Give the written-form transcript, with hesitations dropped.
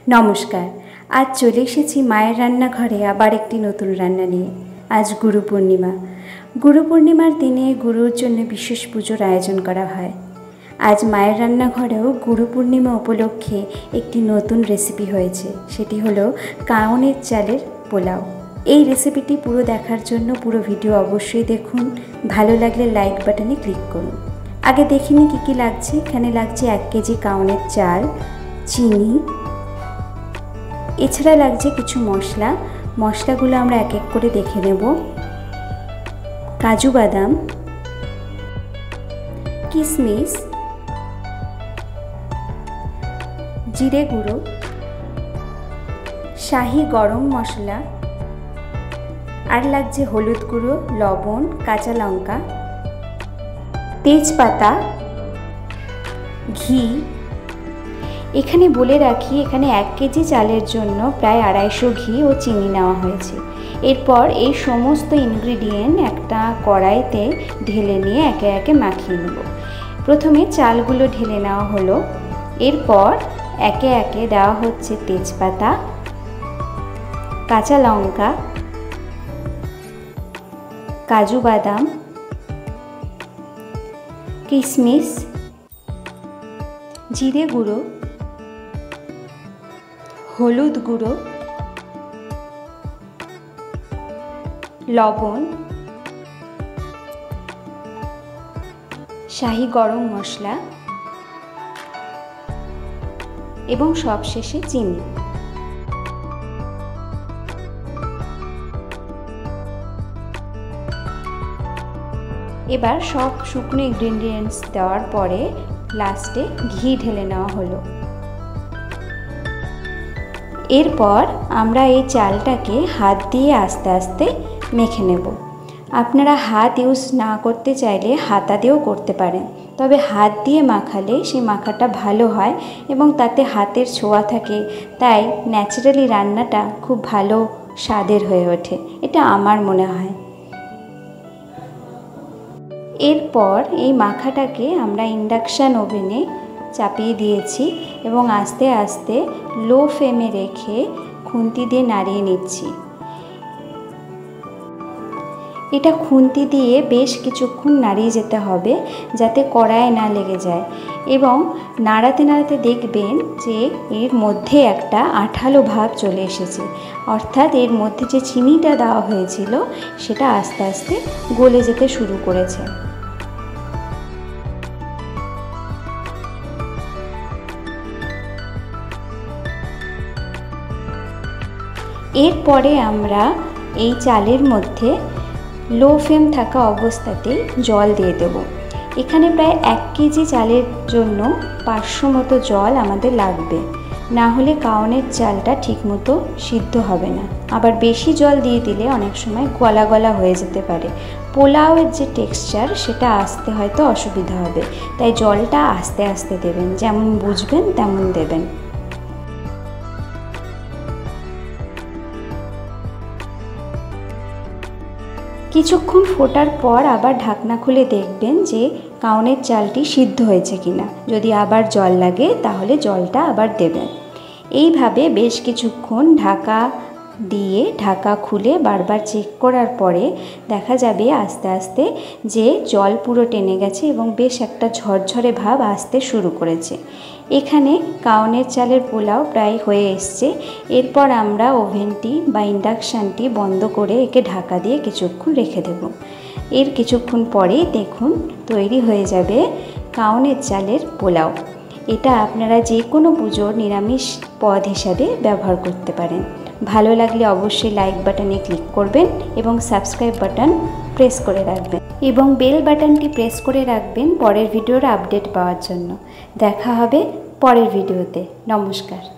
नमस्कार। आज चले एसेছি माয়ের রান্নাঘরে আবার একটি নতুন রান্না নিয়ে। आज गुरु पूर्णिमा। गुरु पूर्णिमार दिने गुरुर जन्य विशेष पुजोर आयोजन करा हय। आज माয়ের রান্নাঘরেও गुरु पूर्णिमा उपलक्षे एकटी नतून रेसिपि हयेछे, सेटी हलो काउनेर चालेर पोलाओ। এই রেসিপিটি পুরো দেখার জন্য পুরো ভিডিও অবশ্যই দেখুন। ভালো লাগলে লাইক বাটনে ক্লিক করুন। আগে দেখিনি কি কি লাগছে। এখানে লাগছে 1 কেজি কাউনের চাল, চিনি, এছাড়া লাগছে কিছু মশলা। মশলাগুলো আমরা এক এক করে দেখে নেব। কাজু বাদাম, কিশমিশ, জিরে গুঁড়ো, শাহি গরম মশলা, আর লাগছে হলুদ গুঁড়ো, লবণ, কাঁচা লঙ্কা, তেজপাতা, ঘি। এখানে বলে রাখি, এখানে 1 কেজি চালের জন্য প্রায় 250 ঘি ও চিনি নেওয়া হয়েছে। এরপর এই সমস্ত ইনগ্রিডিয়েন্ট একটা কড়াইতে ঢেলে নিয়ে একে একে মাখিয়ে নেব। প্রথমে চালগুলো ঢেলে নেওয়া হলো। এরপর একে একে দেওয়া হচ্ছে তেজপাতা, কাঁচা লঙ্কা, কাজু বাদাম, কিশমিশ, জিরে গুঁড়ো, হলুদ গুঁড়ো, লবণ, শাহি গরম মশলা এবং সবশেষে চিনি। এবার সব শুকনো ইনগ্রিডিয়েন্টস দেওয়ার পরে লাস্টে ঘি ঢেলে নেওয়া হলো। এরপর আমরা এই চালটাকে হাত দিয়ে আস্তে আস্তে মেখে নেব। আপনারা হাত ইউজ না করতে চাইলে হাতা দিয়েও করতে পারেন, তবে হাত দিয়ে মাখালে সেই মাখাটা ভালো হয় এবং তাতে হাতের ছোঁয়া থাকে, তাই ন্যাচারালি রান্নাটা খুব ভালো স্বাদের হয়ে ওঠে, এটা আমার মনে হয়। এরপর এই মাখাটাকে আমরা ইন্ডাকশান ওভেনে চাপিয়ে দিয়েছি এবং আস্তে আস্তে লো ফ্লেমে রেখে খুন্তি দিয়ে নাড়িয়ে নিচ্ছি। এটা খুন্তি দিয়ে বেশ কিছুক্ষণ নাড়িয়ে যেতে হবে যাতে কড়াইয়ে না লেগে যায়, এবং নাড়াতে নাড়াতে দেখবেন যে এর মধ্যে একটা আঠালো ভাব চলে এসেছে, অর্থাৎ এর মধ্যে যে চিনিটা দেওয়া হয়েছিল সেটা আস্তে আস্তে গলে যেতে শুরু করেছে। এরপরে আমরা এই চালের মধ্যে লো ফ্লেম থাকা অবস্থাতেই জল দিয়ে দেব। এখানে প্রায় 1 কেজি চালের জন্য 500 মতো জল আমাদের লাগবে, না হলে কাউনের চালটা ঠিকমতো সিদ্ধ হবে না। আবার বেশি জল দিয়ে দিলে অনেক সময় গলা গলা হয়ে যেতে পারে। পোলাওয়ের যে টেক্সচার সেটা আসতে হয়তো অসুবিধা হবে, তাই জলটা আস্তে আস্তে দেবেন, যেমন বুঝবেন তেমন দেবেন। কিছুক্ষণ ফোটার পর আবার ঢাকনা খুলে দেখবেন যে কাউনের চালটি সিদ্ধ হয়েছে কিনা। যদি আবার জল লাগে তাহলে জলটা আবার দেবেন। এইভাবে বেশ কিছুক্ষণ ঢাকা দিয়ে ঢাকা খুলে বারবার চেক করার পরে দেখা যাবে আস্তে আস্তে যে জল পুরো টেনে গেছে এবং বেশ একটা ঝরঝরে ভাব আসতে শুরু করেছে। এখানে কাউনের চালের পোলাও প্রায় হয়ে এসছে। এরপর আমরা ওভেনটি বা ইন্ডাকশানটি বন্ধ করে একে ঢাকা দিয়ে কিছুক্ষণ রেখে দেব। এর কিছুক্ষণ পরেই দেখুন তৈরি হয়ে যাবে কাউনের চালের পোলাও। এটা আপনারা যে কোনো পুজোর নিরামিষ পদ হিসাবে ব্যবহার করতে পারেন। ভালো লাগলে অবশ্যই লাইক বাটনে ক্লিক করবেন এবং সাবস্ক্রাইব বাটন প্রেস করে রাখবেন এবং বেল বাটনটি প্রেস করে রাখবেন পরের ভিডিওর আপডেট পাওয়ার জন্য। দেখা হবে পরের ভিডিওতে। নমস্কার।